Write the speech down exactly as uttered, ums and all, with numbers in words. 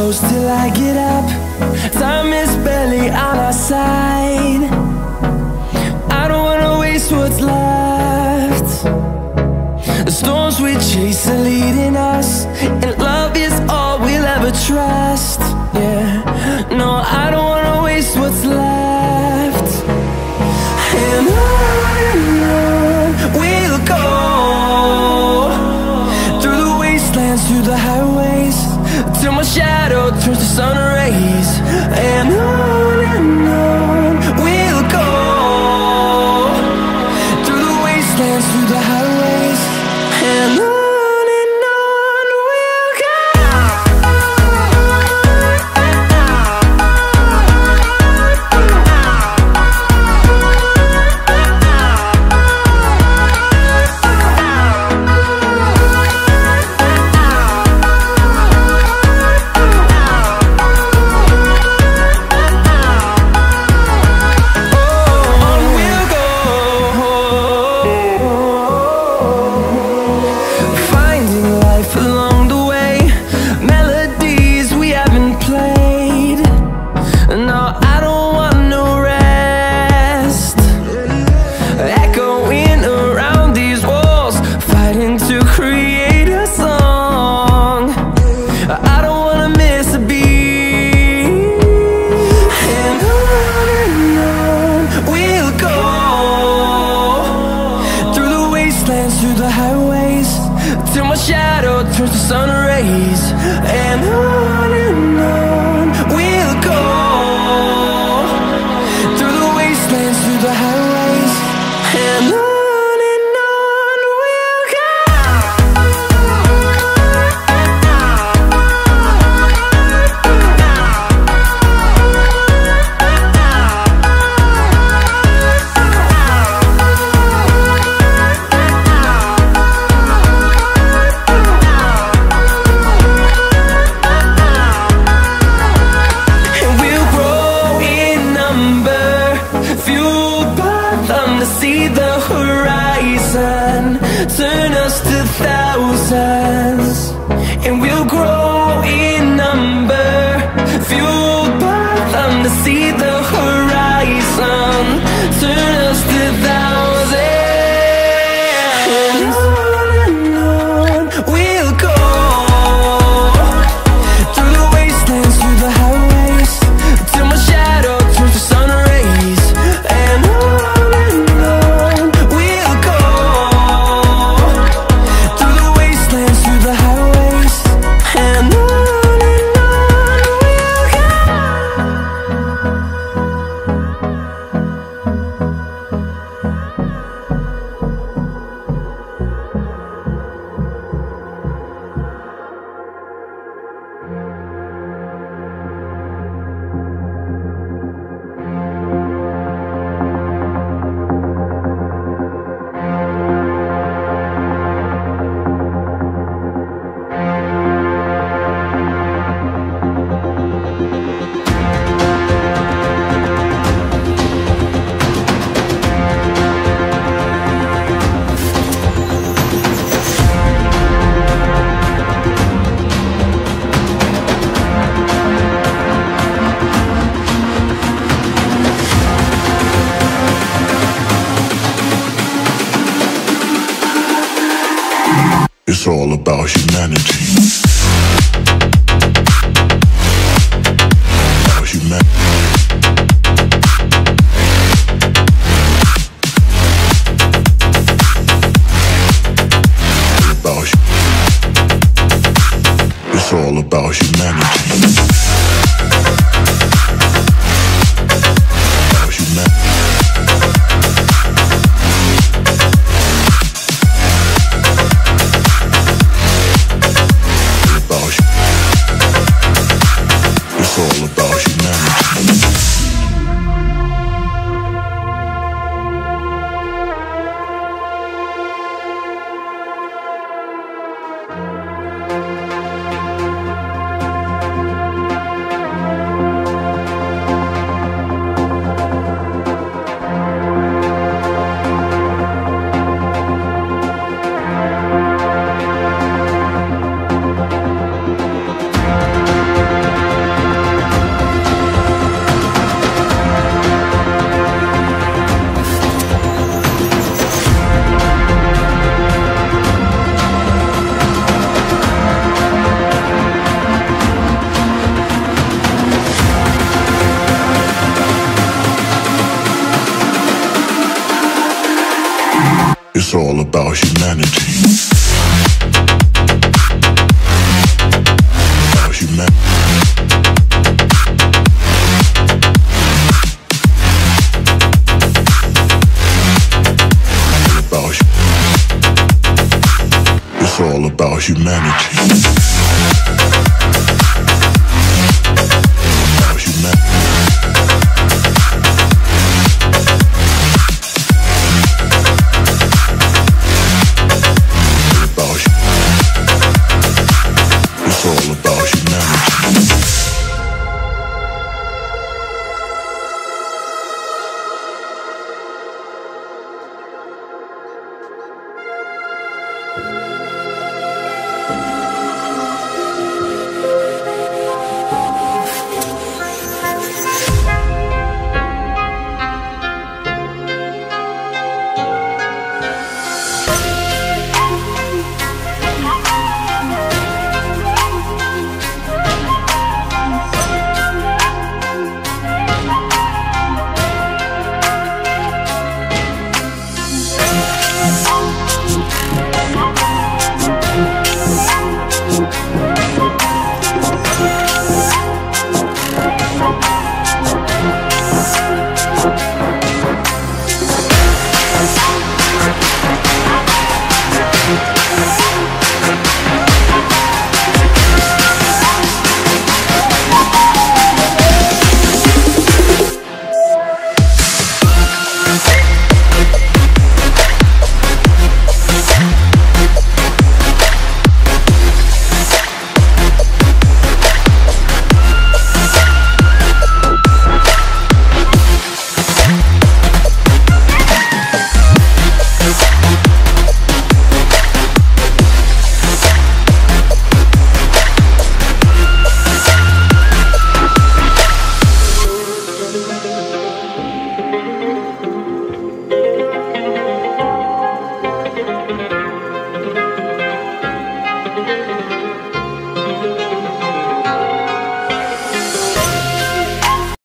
close till I get up. Time is barely on our side. I don't wanna waste what's left. The storms we chase are leading us, and love is all we'll ever trust. Yeah, no, I don't wanna waste what's left. And on and on we'll go, through the wastelands, through the highways, till my shadow turns to sun rays. And on and on we'll go, through the wastelands, through the highways, and on. Through the highways, till my shadow turns to sun rays. And on and on we'll go, through the wastelands, through the highways, and on. See the horizon turn us to thousands, and we'll grow in number, fueled by them. To see the horizon turn us to thousands, and on and on we'll go, through the wastelands, through the highways, till my shadow turns to sun rays. And on it's all about humanity. About humanity. About, it's all about humanity. About humanity. It's all about humanity. About humanity. About, it's all about humanity.